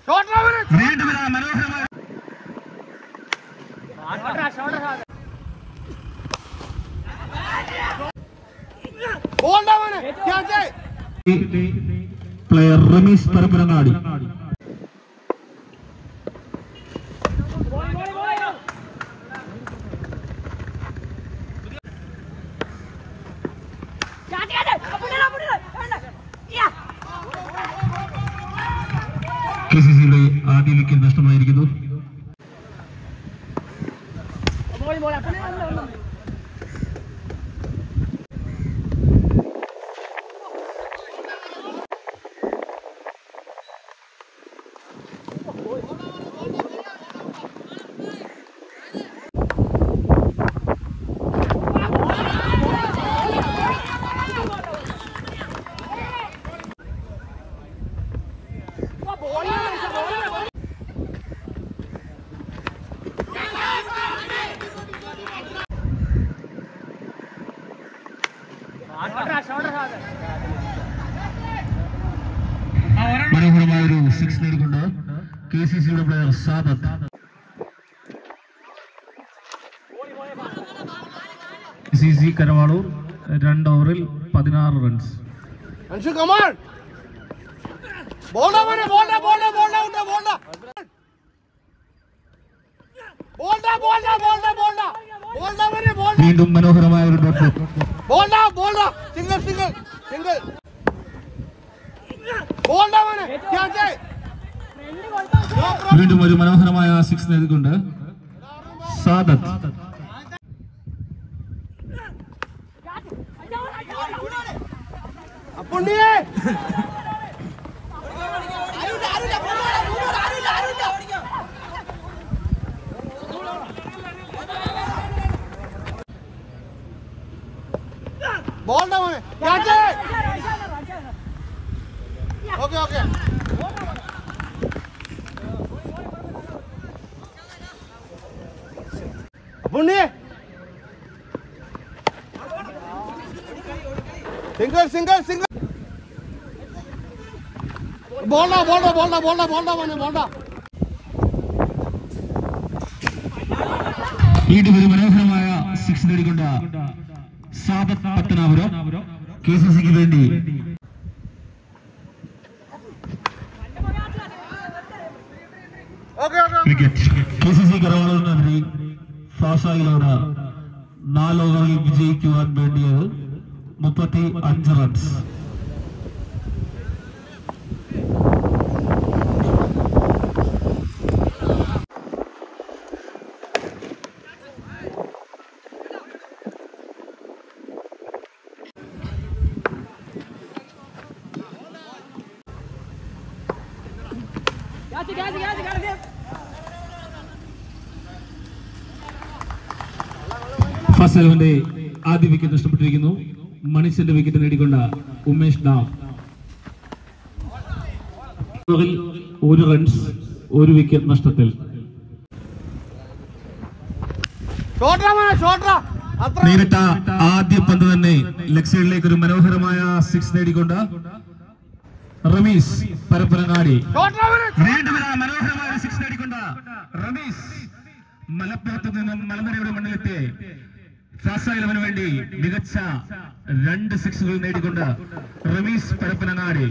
വീണ്ടും മനോഹരമായ പ്ലെയർ റമീസ് പരപ്പനങ്ങാടി. KCCയുടെ ആദ്യ വിക്കറ്റ് നഷ്ടമായിരിക്കുന്നു. മനോഹരമായ ഒരു 6 നേടിക്കൊണ്ട് KCCയുടെ പ്ലെയർ സാദത്ത്. KCC കരവാളൂർ 2 ഓവറിൽ 16 റൺസ്. വീണ്ടും മനോഹരമായ ഒരു ഡോട്ട്. വീണ്ടും ഒരു മനോഹരമായ 6 നേടിക്കൊണ്ട് സാദത്ത്. വീണ്ടും ഒരു മനോഹരമായ 6 നേടിക്കൊണ്ട് സാദത്ത് പത്തനാപുരം KCCക്ക് വേണ്ടി. KCC കരവാളൂരിനെതിരെ ഫാസായിലാണ് 4 ഓവറിൽ വിജയിക്കുവാൻ വേണ്ടിയത് 35 റൺസ്. ഫസ്റ്റ് 11 ആദ്യ വിക്കറ്റ് നഷ്ടപ്പെട്ടിരിക്കുന്നു. മണിച്ചന്റെ വിക്കറ്റ് നേടിക്കൊണ്ട് ഉമേഷ് ഡാം. 1 റൺസ് 1 വിക്കറ്റ് നഷ്ടത്തിൽ. നേരിട്ട ആദ്യ പന്ത് തന്നെ ലെഗ് സൈഡിലേക്ക് ഒരു മനോഹരമായ 6 നേടിക്കൊണ്ട് റമീസ് പരപ്പനങ്ങാടി. വീണ്ടും മനോഹരമായ 6 നേടിക്കൊണ്ട് റമീസ് മലപ്പുറത്ത് നിന്നും മലനിരയുടെ മണ്ണിലെത്തി ഫാസായിലവന് വേണ്ടി മികച്ച 2 6 നേടിക്കൊണ്ട് റമീസ് പരപ്പനങ്ങാടി.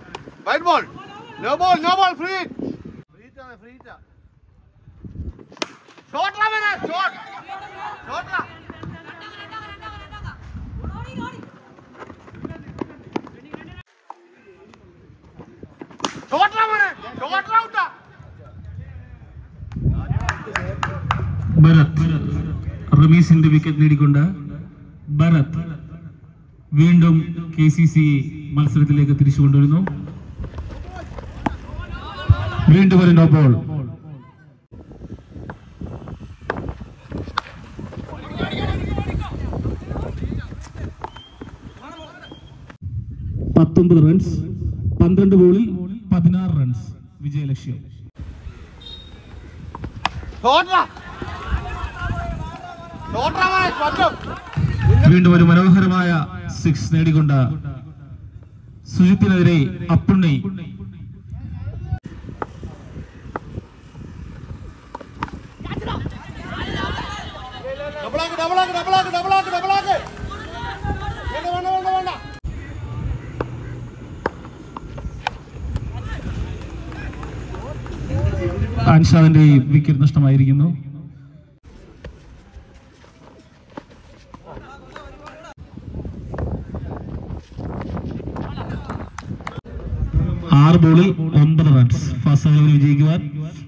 ഭരത് റമീസിന്റെ വിക്കറ്റ് നേടിക്കൊണ്ട് ഭരത് വീണ്ടും KCC മത്സരത്തിലേക്ക് തിരിച്ചു കൊണ്ടുവരുന്നു. വീണ്ടും ഒരു നോ ബോൾ. റൺസ് 12 ബോളിൽ 16 റൺസ് വിജയലക്ഷ്യം. വീണ്ടും ഒരു മനോഹരമായ 6 നേടിക്കൊണ്ട് സുജിത്തിനെതിരെ അപ്പുണ്ണി. അൻഷാദിന്റെ വിക്കറ്റ് നഷ്ടമായിരിക്കുന്നു. ആറ് ബോളിൽ 9 റൺസ്. ഫാസ്റ്റ് ഓവറിൽ വിജയിക്കുവാൻ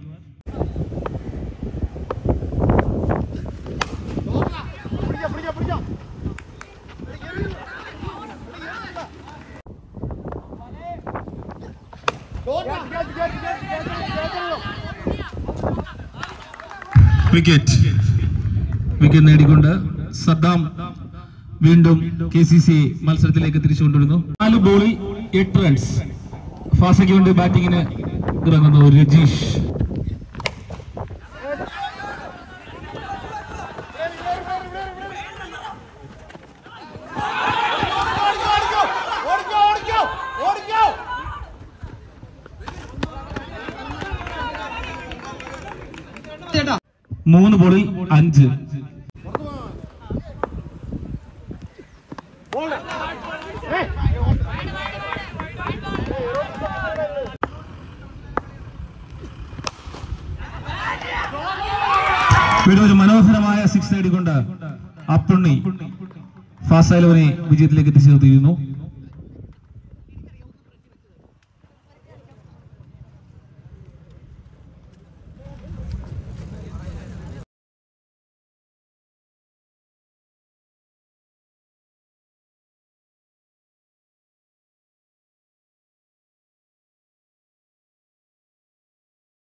വിക്കറ്റ് നേടിക്കൊണ്ട് സദ്ദാം വീണ്ടും KCC മത്സരത്തിലേക്ക് തിരിച്ചു കൊണ്ടുവരുന്നു. 4 ബോളിൽ 8 റൺസ്. ഫാസയ്ക്ക് വേണ്ടി ബാറ്റിങ്ങിന് ഇറങ്ങുന്നു രജീഷ്. മൂന്ന് ബോളിൽ 5. ഒരു മനോഹരമായ 6 നേടിക്കൊണ്ട് അപ്പുണ്ണി ഫാസ്റ്റ് 11 വിജയത്തിലേക്ക് എത്തിച്ചു നിർത്തിയിരുന്നു.